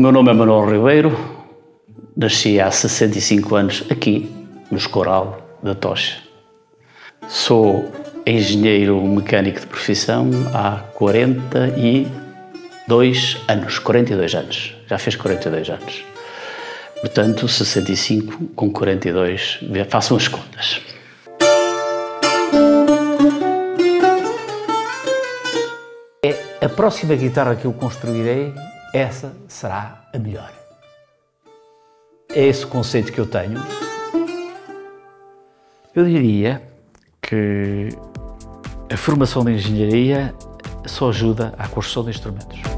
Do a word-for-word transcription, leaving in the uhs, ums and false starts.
meu nome é Manuel Ribeiro, nasci há sessenta e cinco anos aqui, no Escoral da Tocha. Sou engenheiro mecânico de profissão há quarenta e dois anos, quarenta e dois anos, já fez quarenta e dois anos. Portanto, sessenta e cinco com quarenta e dois, façam as contas. A próxima guitarra que eu construirei, essa será a melhor. É esse o conceito que eu tenho. Eu diria que a formação de engenharia só ajuda à construção de instrumentos.